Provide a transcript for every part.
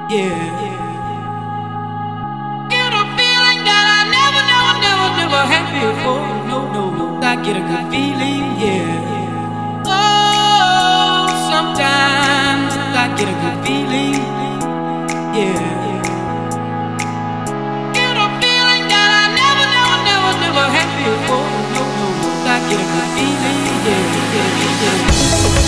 Yeah. Get a feeling that I never had before. No. I get a good feeling, yeah. Oh, sometimes I get a good feeling, yeah. Get a feeling that I never had before. No. I get a good feeling, yeah.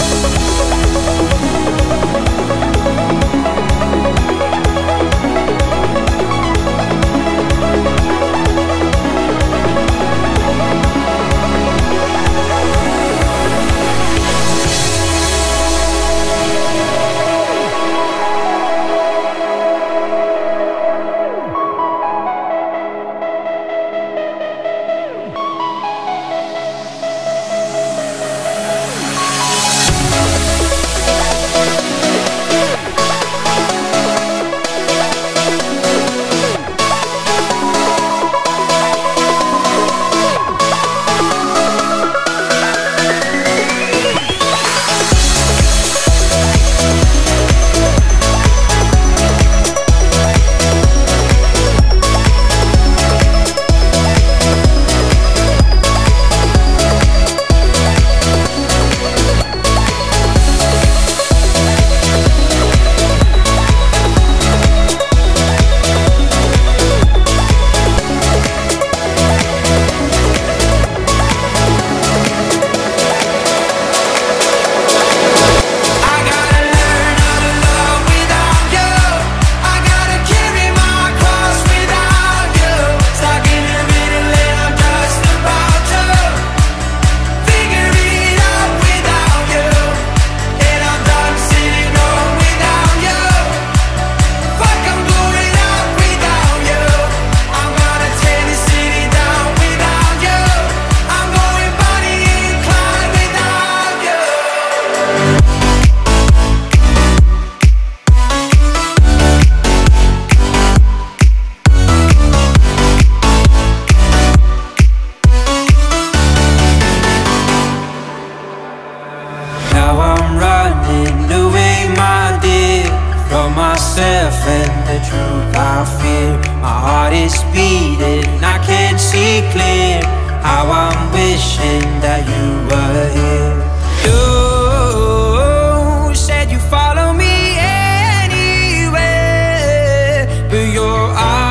And the truth I fear, my heart is beating, I can't see clear how I'm wishing that you were here. You said you follow me anywhere, but your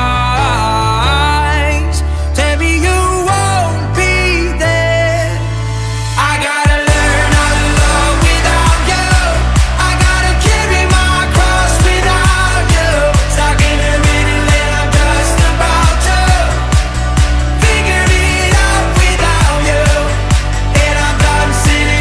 eyes tell me you won't be there. I gotta learn how to love without you. I gotta carry my cross without you. Stuck in the middle and I'm just about to figure it out without you. And I'm done sitting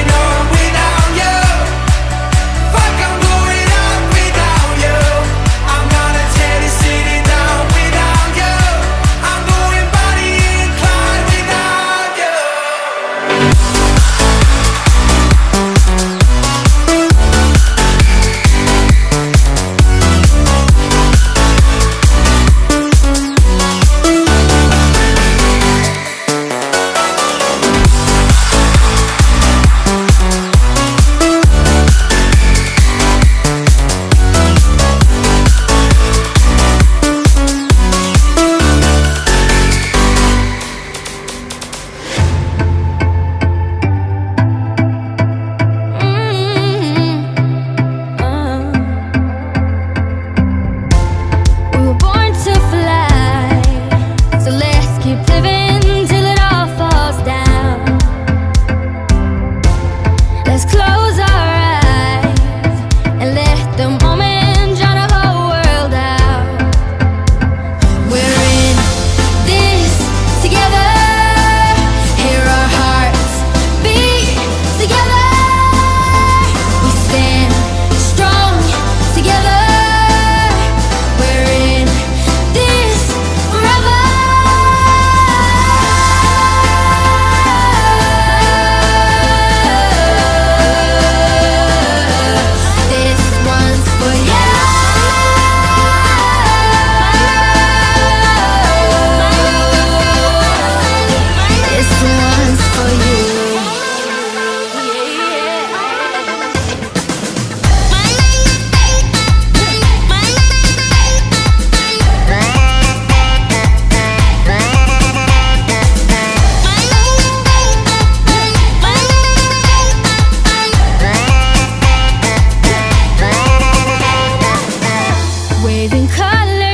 I